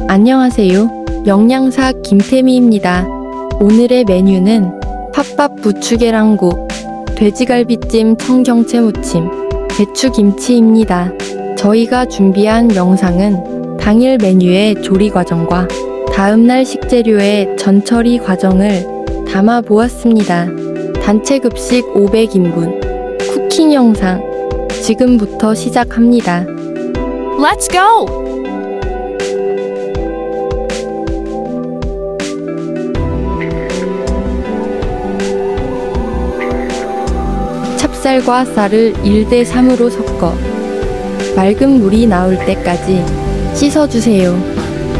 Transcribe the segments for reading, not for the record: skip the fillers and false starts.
안녕하세요. 영양사 김태미입니다. 오늘의 메뉴는 팥밥 부추계란국, 돼지갈비찜 청경채 무침, 배추김치입니다. 저희가 준비한 영상은 당일 메뉴의 조리 과정과 다음날 식재료의 전처리 과정을 담아 보았습니다. 단체 급식 500인분 쿠킹 영상 지금부터 시작합니다. Let's go! 찹쌀과 쌀을 1대3으로 섞어 맑은 물이 나올 때까지 씻어주세요.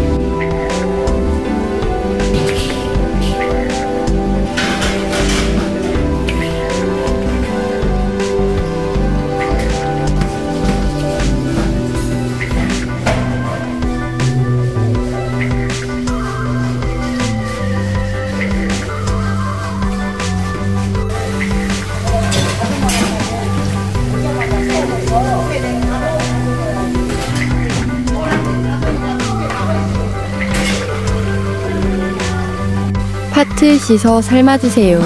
팥을 씻어 삶아주세요.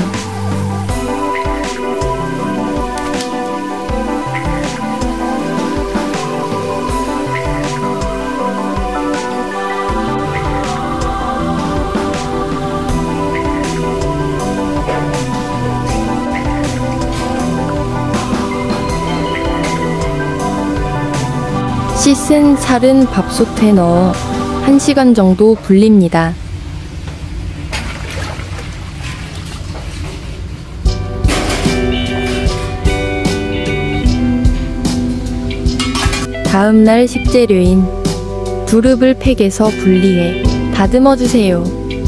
씻은 쌀은 밥솥에 넣어 1시간 정도 불립니다. 다음날 식재료인 두릅을 팩에서 분리해 다듬어 주세요.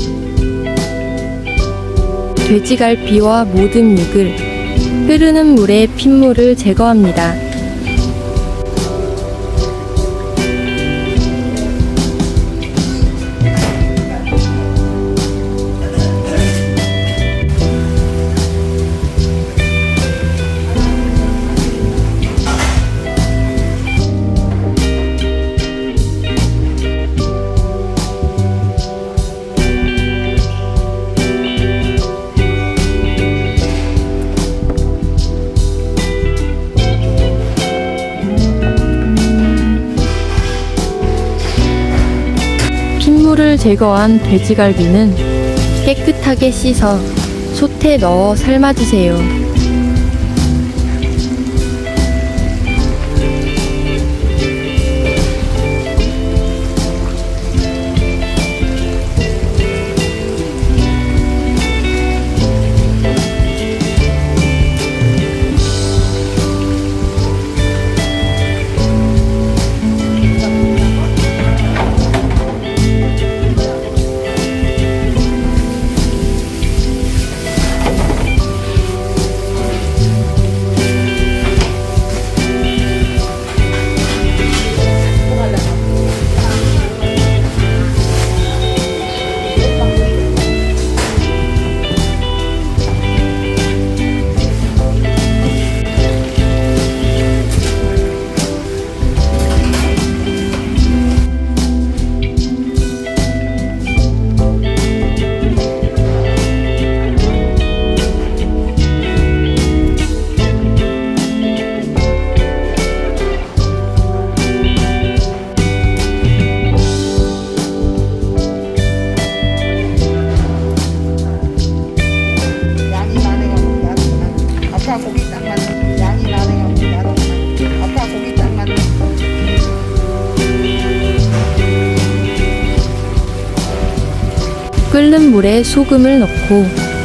돼지갈비와 모든 육을 흐르는 물에 핏물을 제거합니다. 핏물을 제거한 돼지갈비는 깨끗하게 씻어 솥에 넣어 삶아주세요. 끓는 물에 소금을 넣고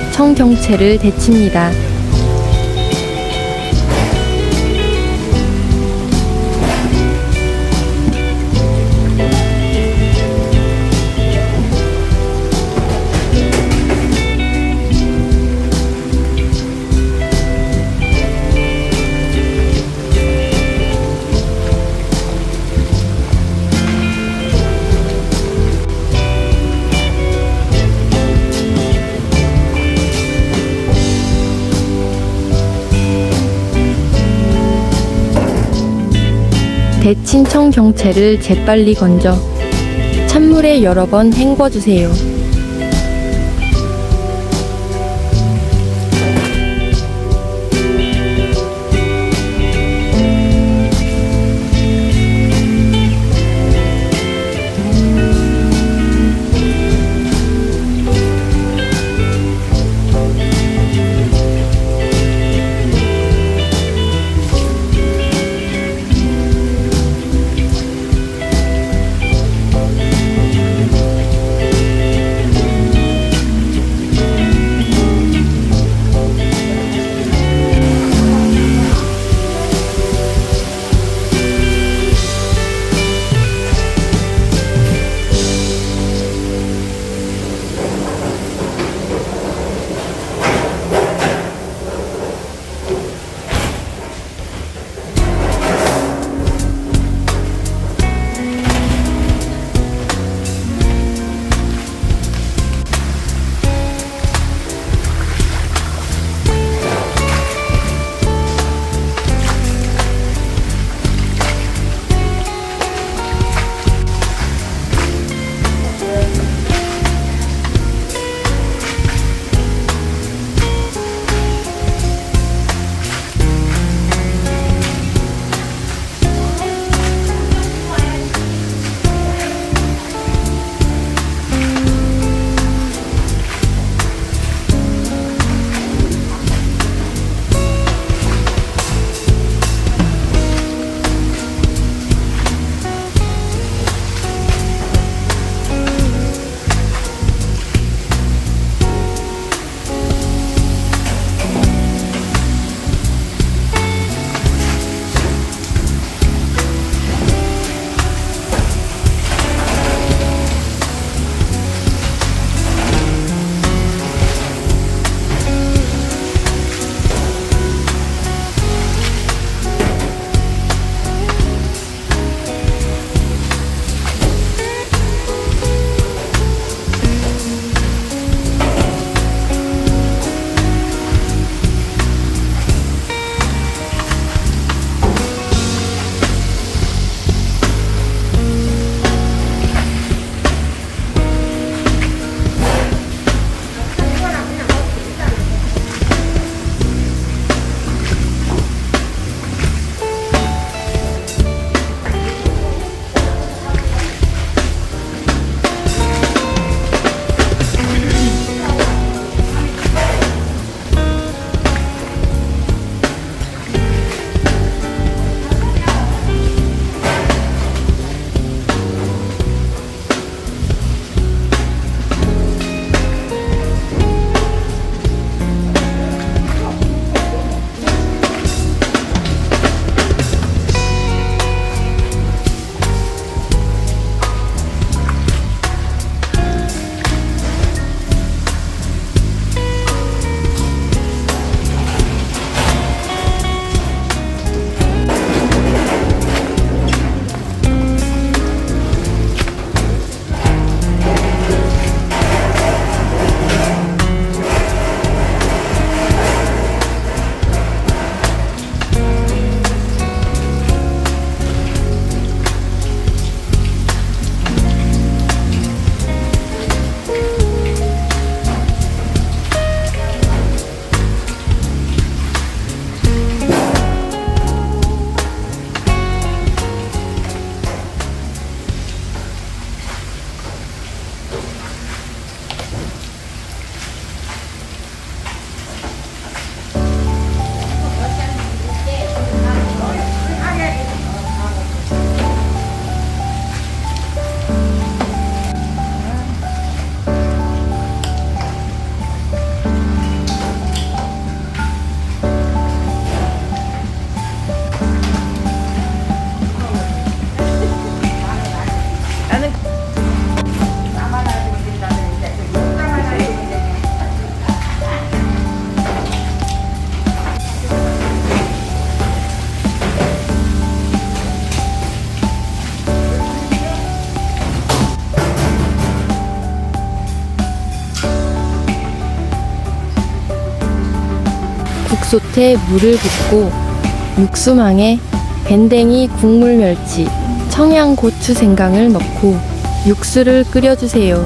청경채를 데칩니다. 데친 청경채를 재빨리 건져 찬물에 여러 번 헹궈주세요. 국솥에 물을 붓고 육수망에 밴댕이, 국물 멸치, 청양 고추 생강을 넣고 육수를 끓여주세요.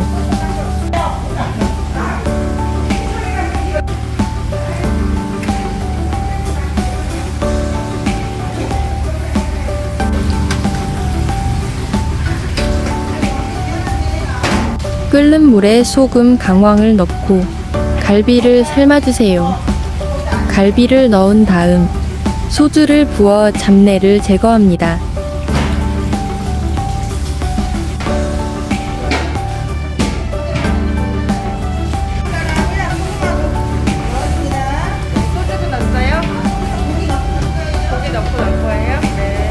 끓는 물에 소금, 강황을 넣고 갈비를 삶아주세요. 갈비를 넣은 다음 소주를 부어 잡내를 제거합니다. 소주도 넣었어요? 고기 넣고 넣을 거예요? 네.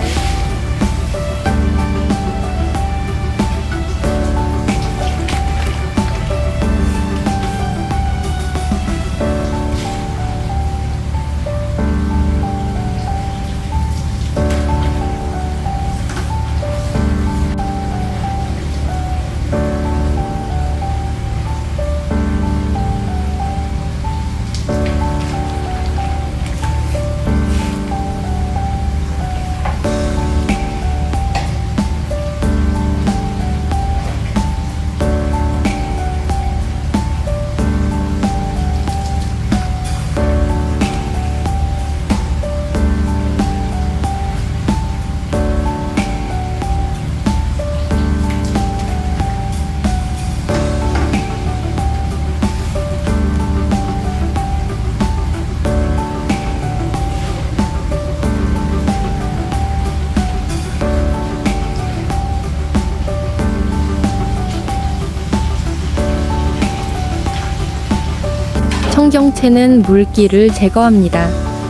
청경채는 물기를 제거합니다.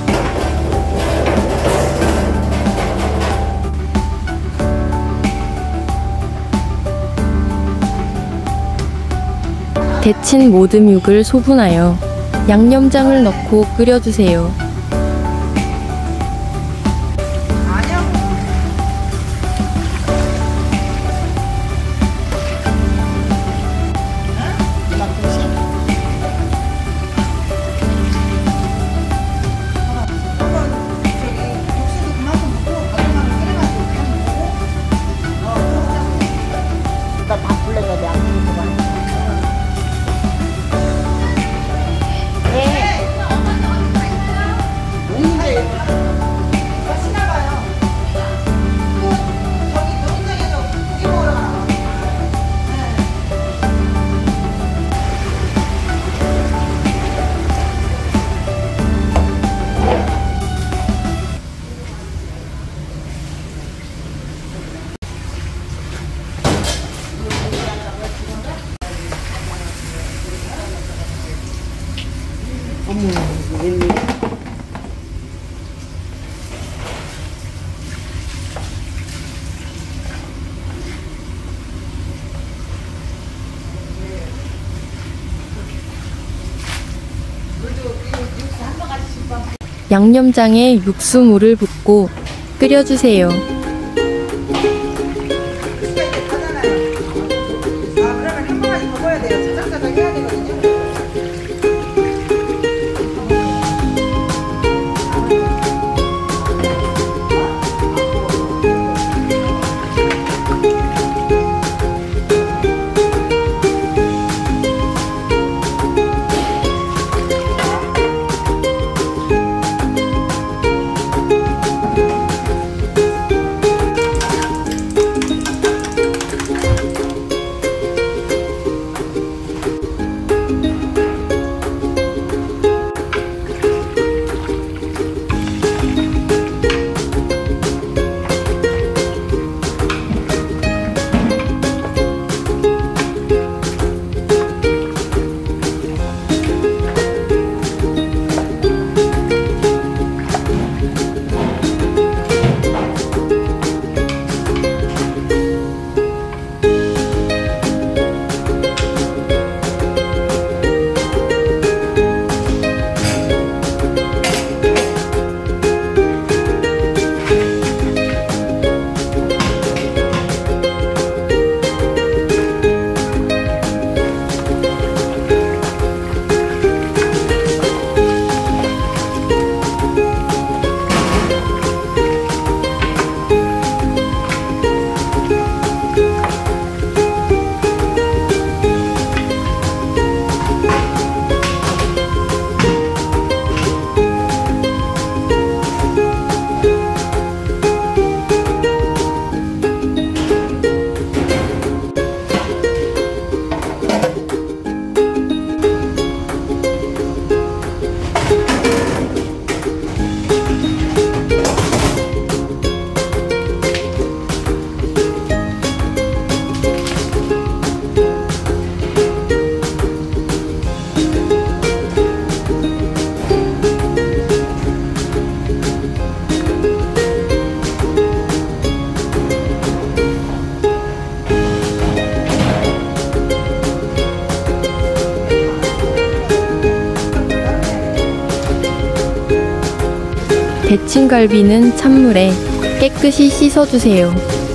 데친 모듬 육을 소분하여 양념장을 넣고 끓여주세요. 양념장에 육수물을 붓고 끓여주세요. 그러면 한 번까지 더 넣어야 돼요. 짜장짜장 해야 되거든요. 데친갈비는 찬물에 깨끗이 씻어주세요.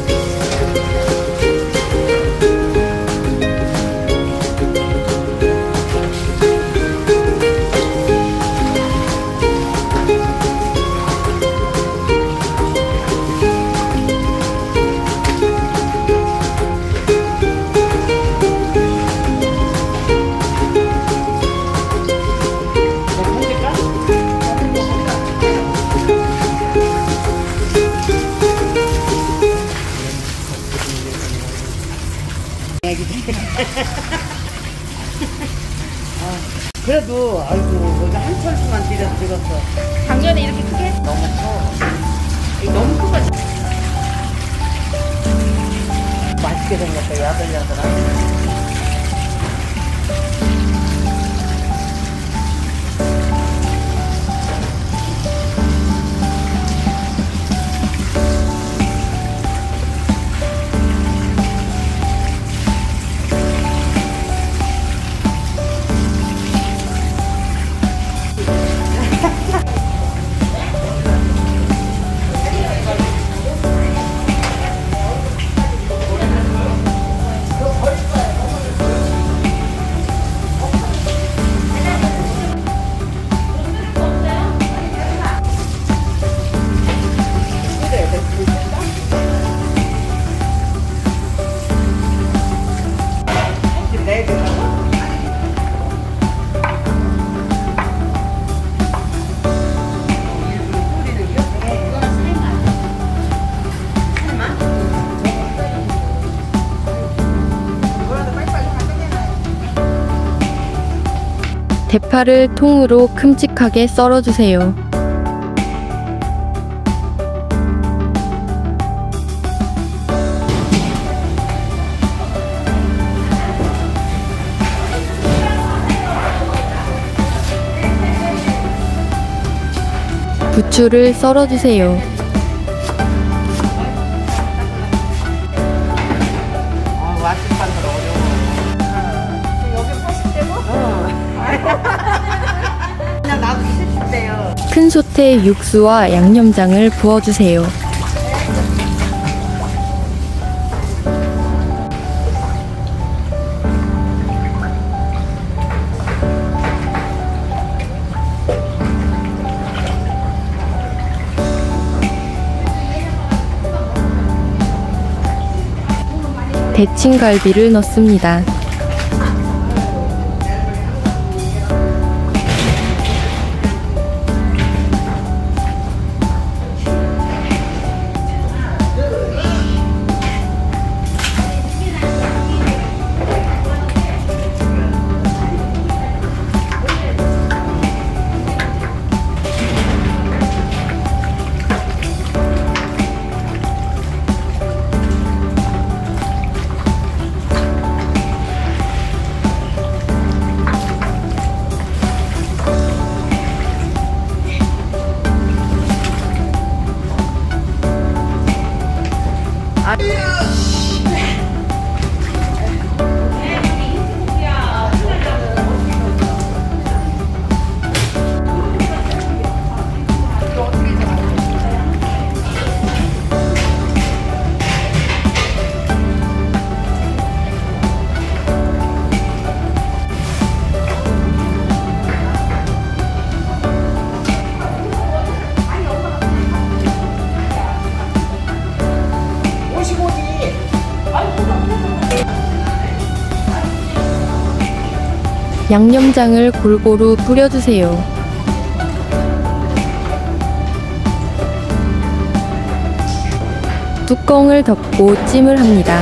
그래도 아이고 여기 한 철수만 들었어. 작년에 이렇게 크게 했어. 너무 커. 이거 너무 큰 거지. 맛있게 생겼다. 야들야들하게. 대파를 통으로 큼직하게 썰어주세요. 부추를 썰어주세요. 맛집반들 어려워. 여기 80대고? 그냥 나도 70대요. 큰 솥에 육수와 양념장을 부어주세요. 데친갈비를 넣습니다. 양념장을 골고루 뿌려주세요. 뚜껑을 덮고 찜을 합니다.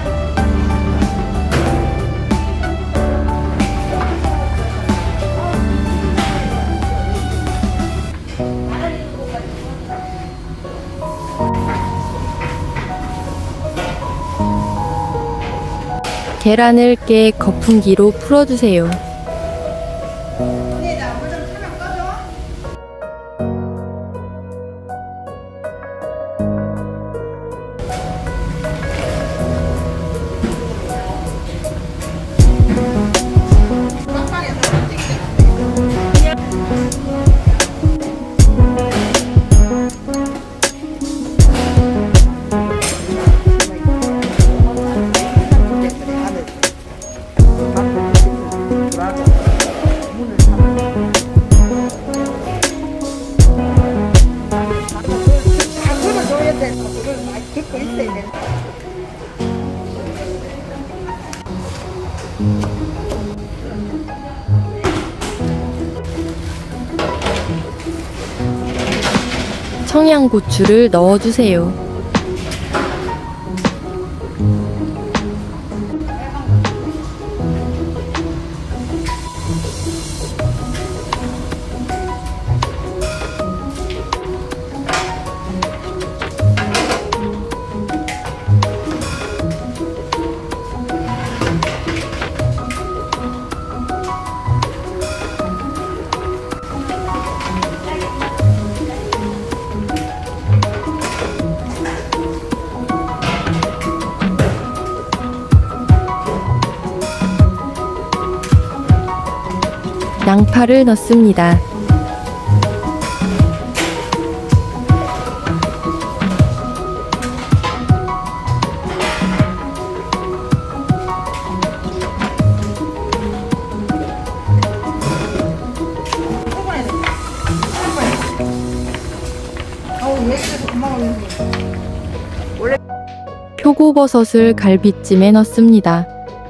계란을 깨 거품기로 풀어주세요. 청양고추를 넣어주세요. 양파를 넣습니다. 표고버섯을 갈비찜에 넣습니다.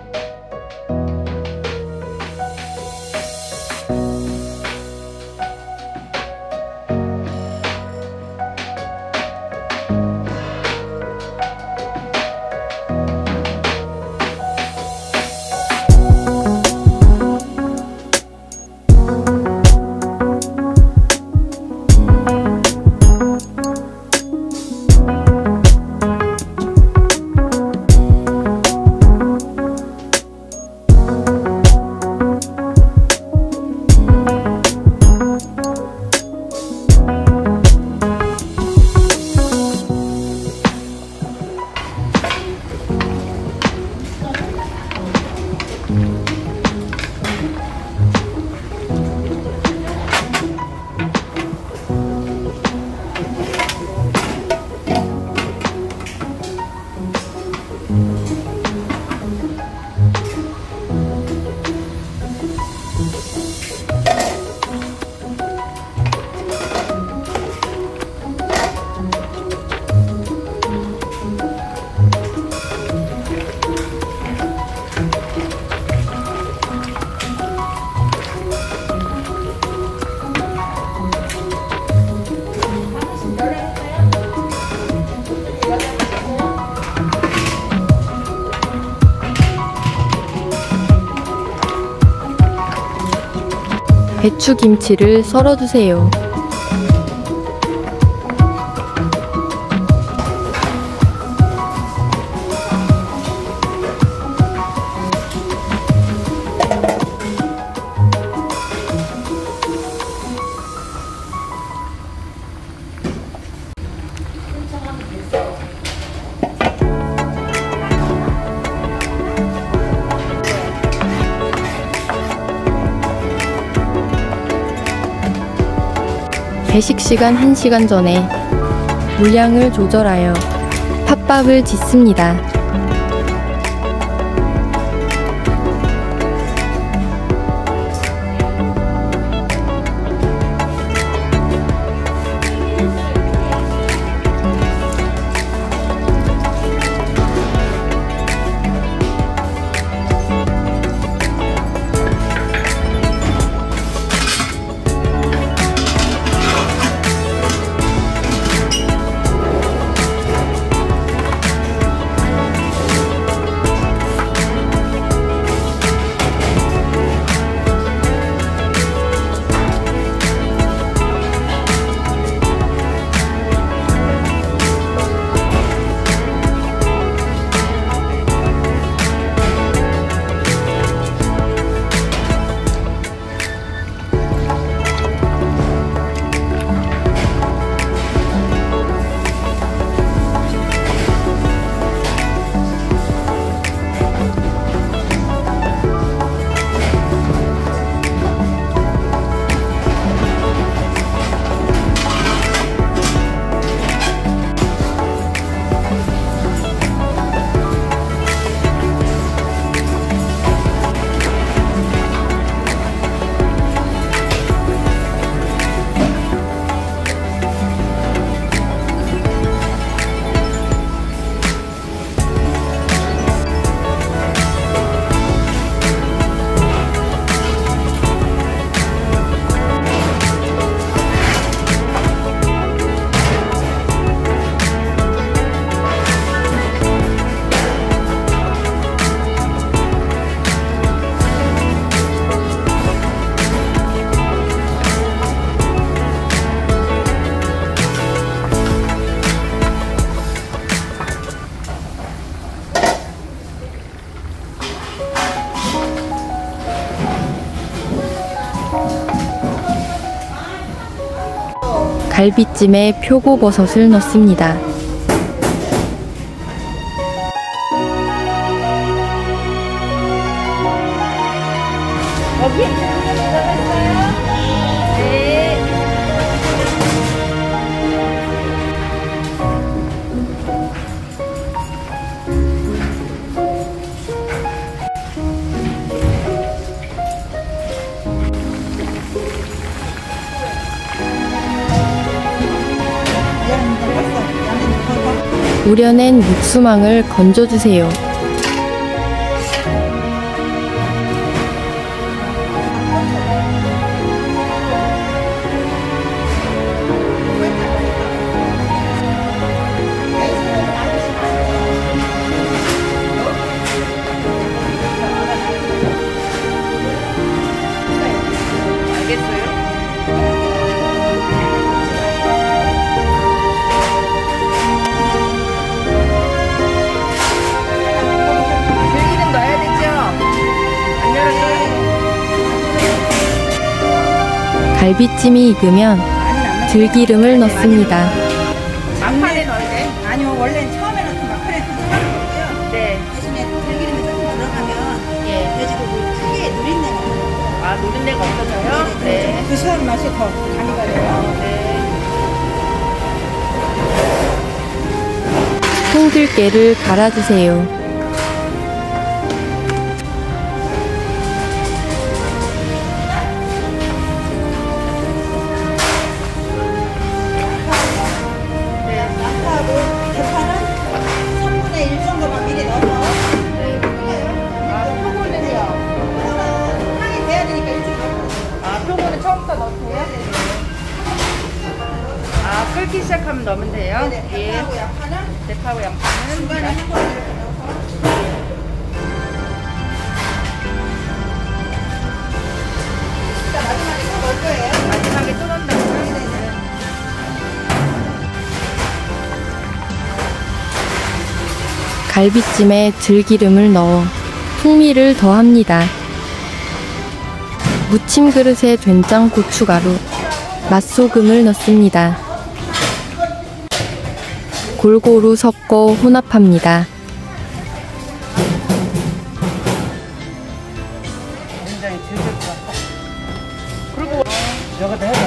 배추김치를 썰어주세요. 배식 시간 1시간 전에 물량을 조절하여 팥밥을 짓습니다. 갈비찜에 표고버섯을 넣습니다. 여기 들어갔어요? 네. 우려낸 육수망을 건져주세요. 알겠어요? 들기름 넣어야 되죠? 안 열었어요? 갈비찜이 익으면 들기름을 넣습니다. 막판에 넣어야 돼? 아니요, 원래는 처음에는 그 막판에 들어가는 거고요. 네. 대신에 들기름이 조금 들어가면 예. 돼지고기 특유의 누린내가 나요. 아, 노른내가 없어져요? 네. 구수한 맛이 더 강이 가요. 네. 홍들깨를 갈아주세요. 양파하고 대파는 3분의 1 정도만 미리 넣어서 아, 표고는요? 향이 돼야 되니까 일찍 넣어요. 아, 표고는 처음부터 넣으세요? 아, 끓기 시작하면 넣으면 돼요? 네, 대파하고 양파는 대파하고 양파는 중간에 한 번 이렇게 넣어서 일단 마지막에 또 넣을 거예요. 마지막에 또 넣는다고요? 갈비찜에 들기름을 넣어 풍미를 더합니다. 무침 그릇에 된장 고춧가루, 맛소금을 넣습니다. 골고루 섞어 혼합합니다. 굉장히 질질 것 같아. 그리고 여기다 해봐.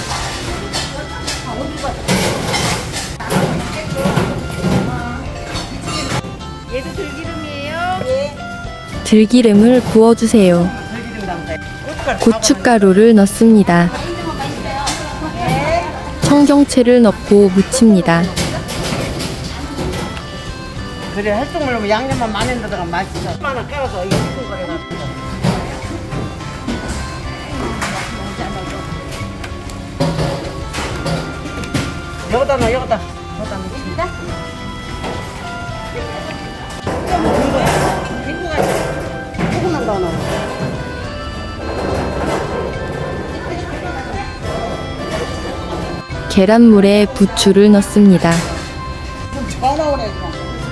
얘도 들기름이에요? 들기름을 부어주세요. 고춧가루를 넣습니다. 청경채를 넣고 무칩니다. 그래, 햇종을 넣으면 양념만 많이 넣어가 맛있어. 하나 깔아서 이거 볶은 거 해가지고. 여기다 넣어, 여기다. 여기다 넣어. 조금만 더 넣어. 계란물에 부추를 넣습니다. 전화 오네, 지금.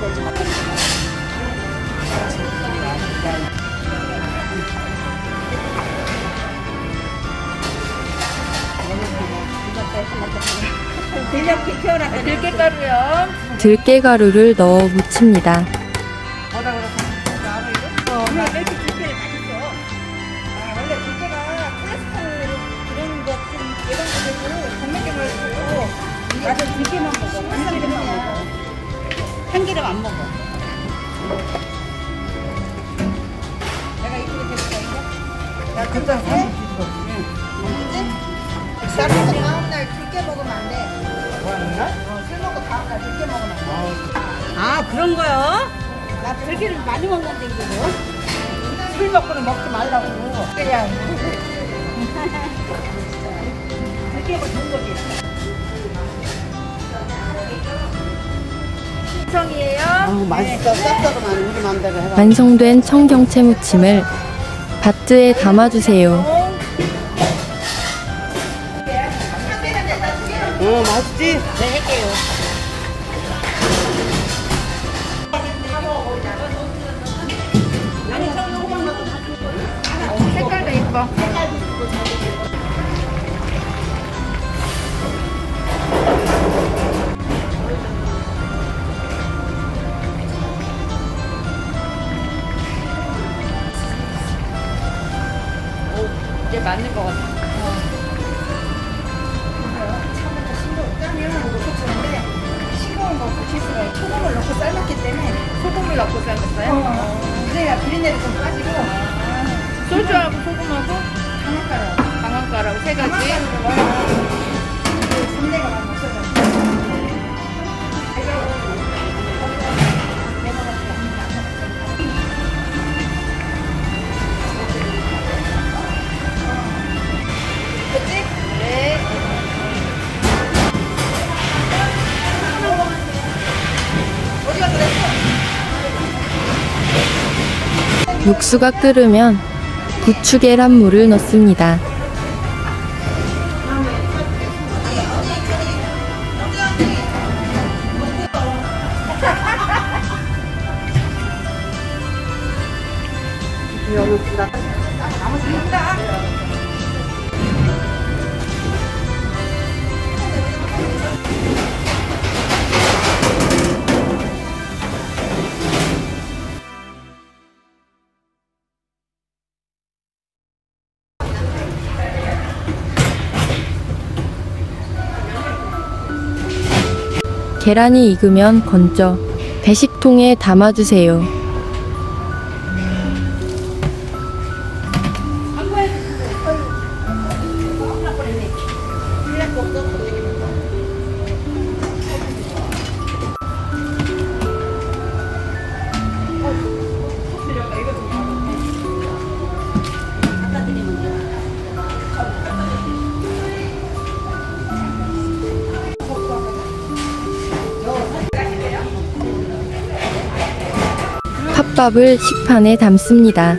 들려 비켜라. 들깨가루요? 들깨가루를 넣어 무칩니다. 뭐라 그랬어? 나 이렇게 들깨를 맛있어. 아, 원래 들깨가 콜레스테롤 그런 것좀 예방되고 건강에 좋고. 나도 들깨만 먹어. 들깨만 먹어. 참기름 안 먹어. 내가 이쁘게 됐어 이거? 야, 그장 30kg. 응. 쌀 먹고 다음날 들깨 먹으면 안 돼. 뭐하는가? 술 먹고 다음날 들깨 먹으면 안 돼. 아, 그런 거요? 나 들깨를 많이 먹는데 이거 뭐? 술 먹고는 먹지 말라고. 그냥. 들깨가 좋은 거지. 성이에요? 아우, 맛있어. 쌉싸름한 우리 맘대로 해가. 완성된 청경채 무침을 바트에 담아주세요. 맛있지? 네, 할게요. 색깔도 예뻐. 맞는 것 같아요. 차부터 짜면 녹초인데 싱거운 거 고칠 수가 있고 소금을 넣고 삶았기 때문에 소금을 넣고 삶았어요? 그래야 비린내도 좀 빠지고 소주하고 소금하고 강황가루 강황가루하고 세 가지. 강황가루를 넣어야 그 잡내가 많이 없어져요. 네. 어디 가서 냈어? 육수가 끓으면 부추 계란물을 넣습니다. 나머지 먹다. 계란이 익으면 건져 배식통에 담아주세요. 팥밥을 식판에 담습니다.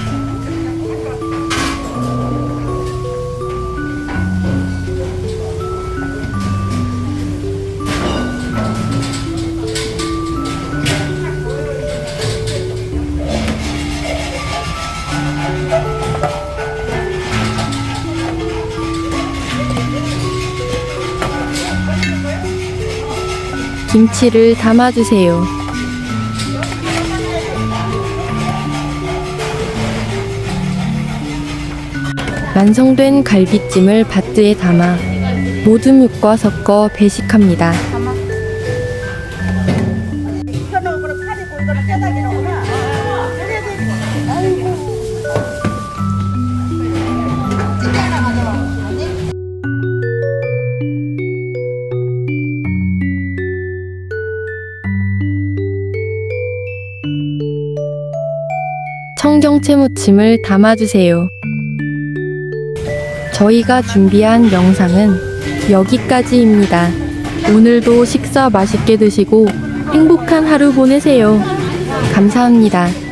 김치를 담아주세요. 완성된 갈비찜을 바트에 담아 모든 육과 섞어 배식합니다. 이거는 그럼 팔이고 이거는 뼈다귀로구나. 아이고. 찌개 하나 가져와. 언니? 청경채 무침을 담아주세요. 저희가 준비한 영상은 여기까지입니다. 오늘도 식사 맛있게 드시고 행복한 하루 보내세요. 감사합니다.